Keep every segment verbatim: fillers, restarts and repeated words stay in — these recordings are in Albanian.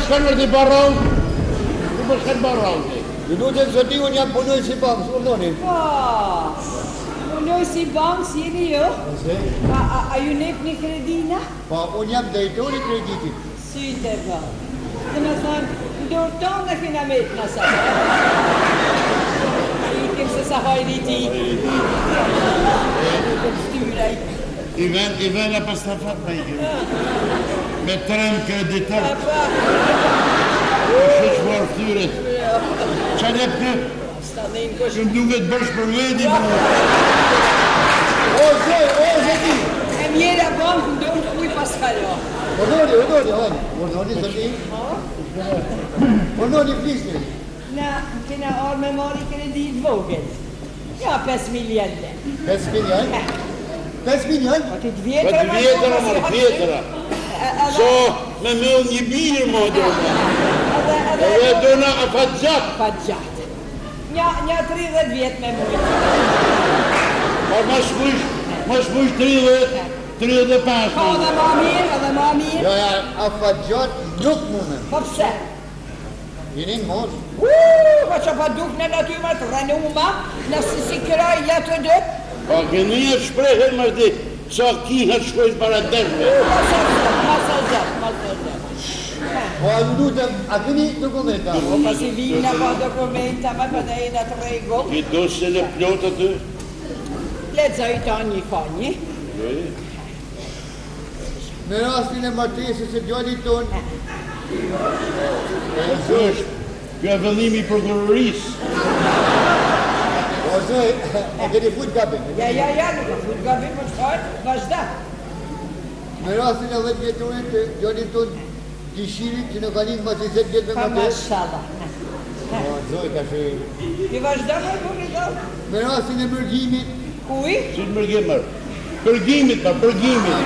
shkanë në t'i barron? Ku për shkanë barron ti? Ju lutem zoti, unë jam punoj si bankës, urdhoni. Po, punoj si bankës, jeni jo? A, a, a ju nep një kredina? Po, unë jam drejtori kreditit. Syte, po. Dhe me thonë, ndorë tonë dhe kina metë në sa. Ikim se sa hajri ti. Ikim styraj. I ven, i ven e pas të fat me ikim. Me trem kreditar. Shë shmuar ftyret. Qa ne për? Që më duke të bërsh për vedi. O, zoj, o, zoti. E mjera bankë ndorë të kuj pas kalo. Urdhoni, urdhoni, urdhoni. Urdhoni, zoti. Urdhoni, flisni. Na, kena orë me mori kredit vogël. Ja, pesë milion dhe. pesë milion? pesë milion? Po të të Po vjetëra, të vjetëra, më të vjetëra. So, me me një birë, më do me. Edhe do në afat gjatë. Afat gjatë. Një tridhjet vjetë me mujtë. Po ma shmush, ma shmush tridhjet, tridhjet e pas. Ka dhe ma mirë, edhe ma mirë. Jo, ja, afat gjatë nuk mune. Po pëse? Jeni në mos. Uuu, po që pa duk në natyma të rënuma, nësë si këraj jetë dhe. Po këni e shprehen më di, sa kihet shkojnë para dërve. Masa zëtë, masa zëtë, masa zëtë. Po, a ju lutem, a këni dokumenta? Po si vina po dokumenta, ma për dhe jena të regull. Ki do se në plotë aty? Lezoj ta një ka një. Me rastin e martesës e djallit tonë. Kjo është, kjo e vëllimi i prokurorisë. O, zoj, e keni fut gabim. Ja, ja, ja, nuk ka fut gabim, po qëfar, vazhda. Me rastin e dhjetë vjetorit e djallit tonë dishirit që në kalin ma që zetë vjetë me Pa martesë. mashallah. O, zoj, ka që... Ti vazhda me bërë do? Me rastin e mërgjimit, Uj? Si të mërgjimër? Përgjimit, pa, përgjimit.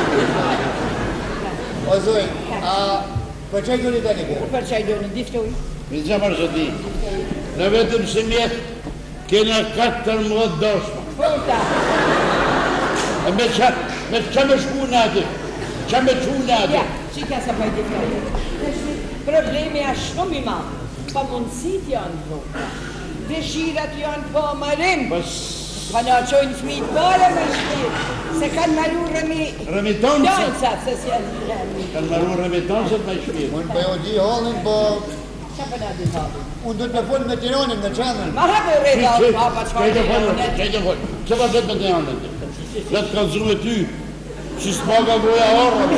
o, zoj, a... për qaj do një tani kërë? Për qaj do një diftuj? Mi të gjamar që di, në vetëm se mjetë, kena katër mëdhë doshma. Futa. E me qa, me qa me shku në aty? Qa me qu në aty? Ja, që ka sa për diftuj? Problemi është shumë i madhë. Pa mundësit janë vogla. Dëshirat janë po marim. Pa në qojnë fmitë bare më shpirë. Se kanë maru rëmi... Rëmitoncët? Doncët, se si janë rëmi. Kanë maru rëmitoncët me shpirë. Unë për jo di halin, po... Qa për në di halin? Unë do të folë me tironin, me qanën. Ma hapë e reda, ma pa qëfar Qajtë të folë, janë. qajtë folë. Që pa vetë me të janë të? Vetë ka zru e ty, që s'paga goja orë.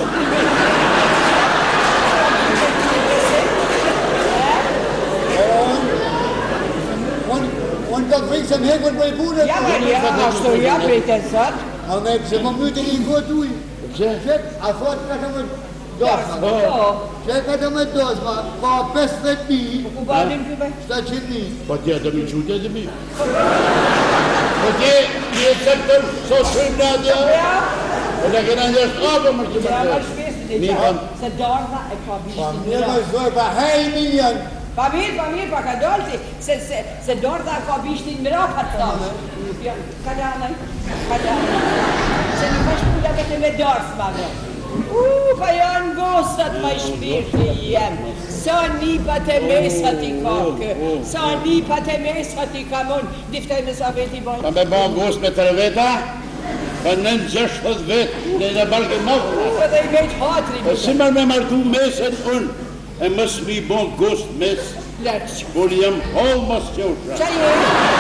Unë ka të frikë se më hekur për e punët. Ja, ma ja, ashtu ja, prejtë e sot. A me se më mytë një gotë ujë. Që? Qek, a thot ka të më dosma. Po. Qek ka të më dosma, ka pesëdhjetë mijë, Ku balim këve? shtatëqind mijë. Po tje të mi qute të mi. Po tje, tje sektor, so shumë në atje. Ja, Po në kena njështë apë më që më ja, ma të. shpesë, Mi dhe kanë. se dardha e ka Pa bishtin mirë në më zoj, pa hej milion. Pa mirë, pa mirë, pa ka dolti, se, se, se dardha e ka bishtin në rapa të thamë. Ja, ka dalaj, ka dalaj. Se në pash pula vete me dardhë, ma vë. Uuu, pa janë gostat ma i shpirti jem. Sa nipat e mesat i ka kë, sa nipat e mesat i ka mund, diftoj me sa veti bojnë. Pa me ba gos me tre veta, pa nën gjështët vetë, në në balke më. Po dhe i vejt hatri. Po si mërë me martu mesën unë, e mësë mi bon gos mes, Lërç. kur jam hall mos qosha. Qa je?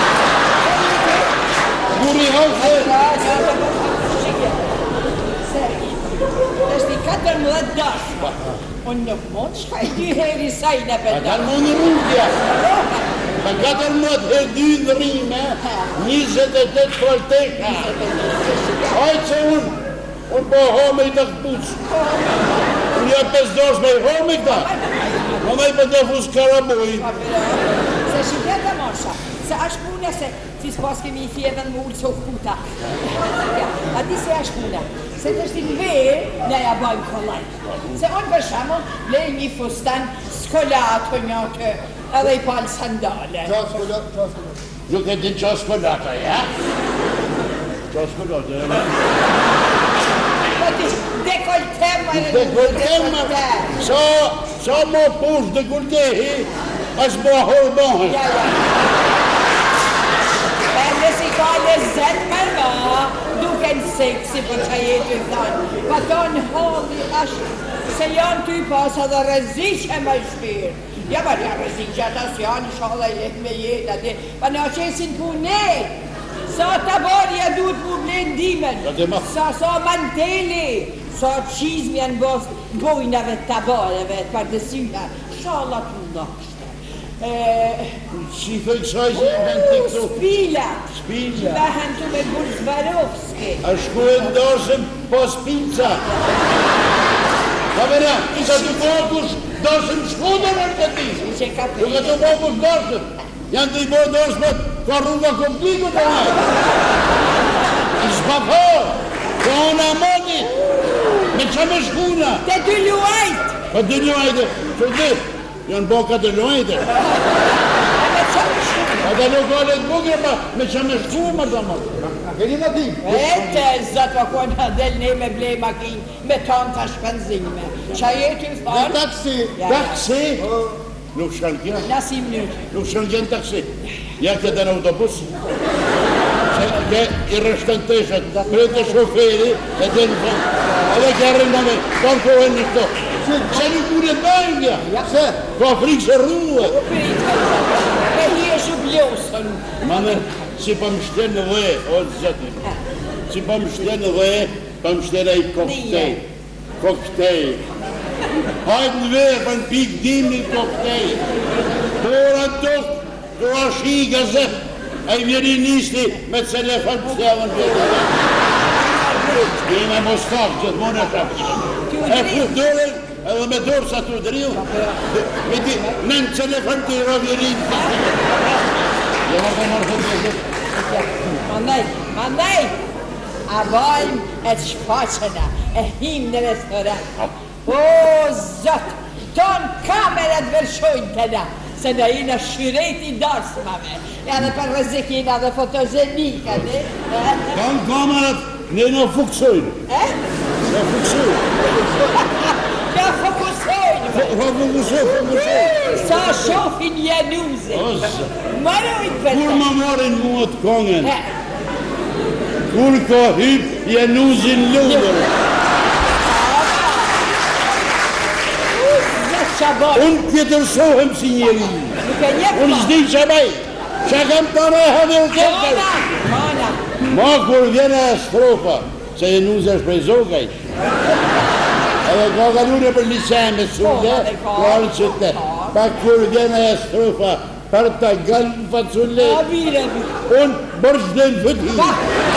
Kur i hall Ja, se... ja, ja, ja, shikje. Sergi, është i katër mëdhet dashma. Unë nuk mund shka i dy heri saj në Pa për kanë më në rrugja. Pa katër mëtë her dy në rime, njëzet e të të falteka. Hajtë se unë, unë po home i të këpucë. Unë ja pes dosh me i home i këta. Më me i për të fusë karaboj. Se shikjeta mosha, se është puna se si s'pas kemi i thjeve në mullë që u kuta. Ja, a di se është puna, se të është i verë, ne ja bajmë kollaj. Se unë për shamu, le një fustan skolato njëtë, edhe i palë sandale. Qa s'kollat, qa s'kollat. Nuk e din qa s'kollata, ja? Qa s'kollata, ja? Po ti dekoltem, Dekoltem, so, Sa ma poshtë dhe kultehi, as ma hormohet. Ja, ja. E nësi ka lezet për ma, duke në seksi për që jetë i thanë. Pa tonë halli ashtë, se janë ty pas edhe reziqe më shpirë. Ja, pa që reziqe ata së janë, shala i lehë me jetë atë, pa në qesin punet. Sa të barja duhet mu blendimen, sa sa manteli, sa qizmi janë bos bojnave të barjave, të pardësyna, shala të nashtë. Qi thëj qaj që e vend të këtu? Spila. Spila. Behen të me Burzbarovski. A shku e ndashëm pas pizza. Ka vera, isa të fokus, dashëm shkuda në të ti. Që ka Nuk e të fokus dashëm. Janë të i bërë dashëm, ka rruga kompliku të najë. I shpafar, ka ona modit, me që me shkuna. Te dy luajt. Pa dy luajtë, që dhe, janë boka të luajtë. A me që me shkuna. A da lokalet bugre, pa me që me shkuma të matë. Keni në tim. Ete, zëtë o kona del ne me blej makin, me tonë të shpenzime. Qa jetë i Në fanë? taksi. Taksi? Nuk shkan kja? Nasim njërë. Nuk shkan kja në taksi. Ja këtë në autobus. Se ke i rështën të eshet, kërët të shoferi, e të në fund. Edhe kërën në me, kanë kohën në këto. Se nuk mune të bajnë kja. Se? Ka frikë se rruë. Me hi e shu blosën. Mane, si pa më shtenë në dhe, o të zëtin. Si pa më shtenë në dhe, pa më shtenë e i koktej. Koktej. Hajtë në verë, pa në pikë dimni koktej. Dora të tokë, do ashtë i gazet. A i vjerinisti me të telefon për stjavën vjetë. Kime Mostaf, gjithë mone shakë. E fut dore, edhe me dorë sa të driu. Me di, me në telefon të i ravjerin. Ja më të marë të të Mandaj, mandaj. A vajmë e të shfaqena, e him në restorant. O, zëtë, tonë kamerat vërshojnë të na, se në i në shyreti darsmave, e dhe për rëzikina dhe fotozenika, ne? Kanë kamerat, ne në fuksojnë. E? Në fuksojnë. Ja fokusojnë, Fa fuksojnë, fuksojnë. sa shofin Januzin. O, zë. Marojnë për Kur të. më marin mua të kongen, E, kur ka hyp Januzin lundër. zëtë qa bërë, Unë tjetërsohem si njeri. nuk e njefë Unë ma. zdi që baj, që kam të në hadhe u kërkër. Mana, mana. Ma kur vjene e strofa, se Januz është prej zogaj. Edhe ka kalune për licen me sude, Po, edhe ka. kërë që te. Pa kur vjene e strofa, për të gëllë në faculle, A vire, vire. unë bërsh dhe në fëti.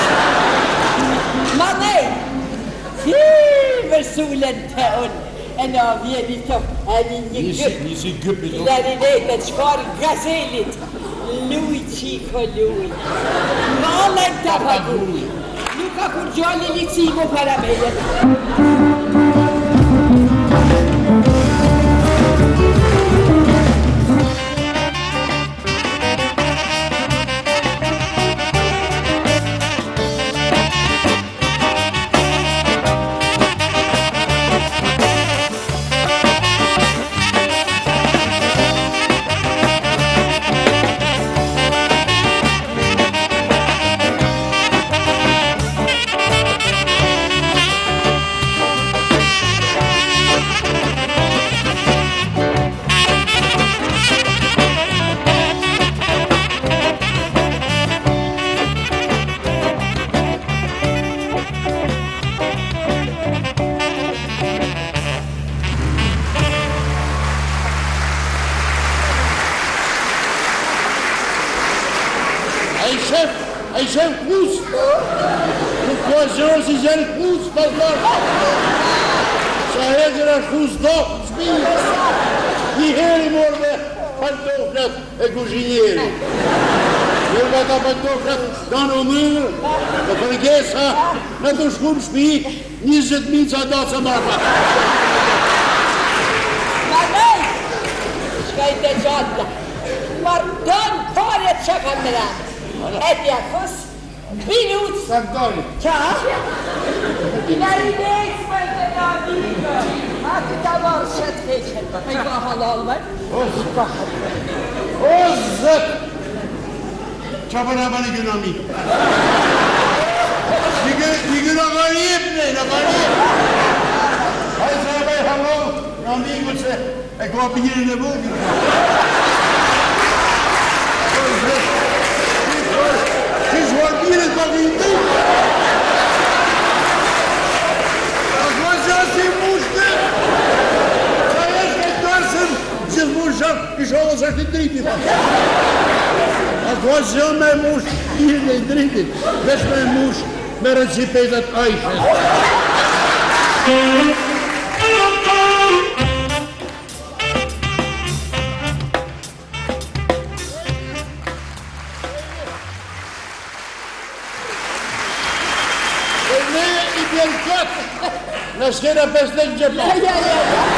Ma nej, hi, vërsullen të unë, e në vjeni të edhe një gëp, Nisi gëpi do. clarinete, qfarë gazelit, luj qiko luj, malaj të paguj, nuk ka kur gjalli licimu para mejet. A i shef, a i shef kus. Nuk ka zërë si zërë kus, pas marë. Sa hezër është kus do, s'pijë. Një heri morë me pantoflet e kuzhinjeri. Njërë me ta pantoflet kanë o mërë, dhe përgesa, në të shku në shpi, njëzet mica do që marë. Ma nej, shka i të gjatë, mardon pare që kam në ratë. E tja fos, minutë, Sanktori. qa? Clarinete, për të në amigo. Atâta vor să trece. Păi va halal, măi? O, zăt! Ce-a băna bani gână mic? Digână gărib, ne, gărib! Hai să ai băi halal, amigul se... E cu apigire de bun. Și-ți vorbire cu gândit? Acum să-ți muște! Să ești că doar să-ți mușa și o să-ți driti. Acum să mai muș, bine driti. Vezi mai muș, meră țipezat aici. La schiena peste il Giappone.